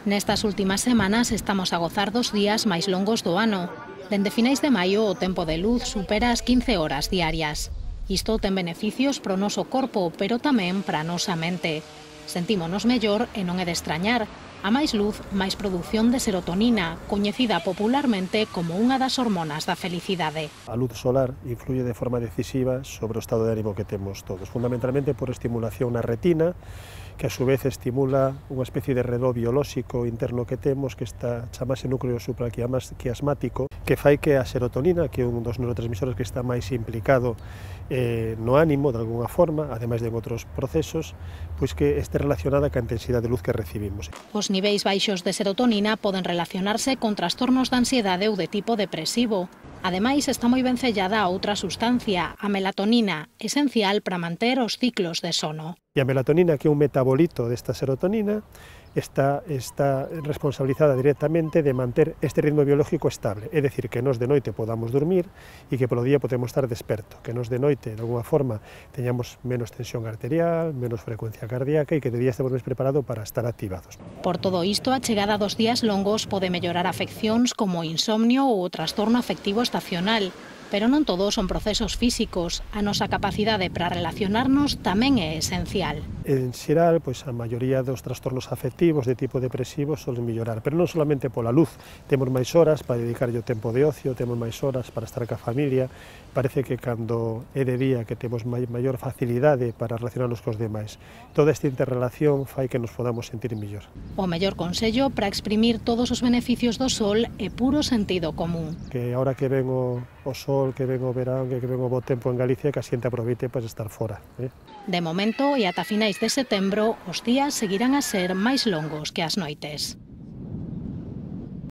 Nestas últimas semanas estamos a gozar dos días máis longos do ano. Dende finais de maio o tempo de luz supera as 15 horas diarias. Isto ten beneficios para o noso corpo, pero tamén para a nosa mente. Sentímonos mellor e non é de extrañar. A máis luz, máis produción de serotonina, coñecida popularmente como unha das hormonas da felicidade. A luz solar influye de forma decisiva sobre o estado de ánimo que temos todos, fundamentalmente por estimulación na retina, que a su vez estimula unha especie de redor biolóxico interno que temos, que está chamase núcleo supraquiasmático, que fai que a serotonina, que é un dos neurotransmisores que está máis implicado no ánimo, de alguna forma, ademais de outros procesos, pois que este relacionada ca intensidade de luz que recibimos. Os niveis baixos de serotonina poden relacionarse con trastornos de ansiedade ou de tipo depresivo. Ademais, está moi vencellada a outra sustancia, a melatonina, esencial para manter os ciclos de sono. E a melatonina, que é un metabolito desta serotonina, está responsabilizada directamente de manter este ritmo biológico estable, é dicir, que nos de noite podamos dormir e que polo día podemos estar desperto, que nos de noite, de alguna forma, teñamos menos tensión arterial, menos frecuencia cardíaca e que de día estemos máis preparados para estar activados. Por todo isto, a chegada dos días longos pode mellorar afeccións como o insomnio ou o trastorno afectivo estacional. Pero non todos son procesos físicos. A nosa capacidade para relacionarnos tamén é esencial. En xeral, pois a maioría dos trastornos afectivos de tipo depresivo solen mellorar, pero non solamente pola luz. Temos máis horas para dedicarlle o tempo de ocio, temos máis horas para estar ca familia. Parece que cando é de día que temos maior facilidade para relacionarnos cos demais. Toda esta interrelación fai que nos podamos sentir mellor. O mellor consello para exprimir todos os beneficios do sol é puro sentido común. Que ahora que ven o sol, que ven o verán, que ven o bo tempo en Galicia, que a xente aproveite para estar fora. De momento, e ata finais de setembro, os días seguirán a ser máis longos que as noites.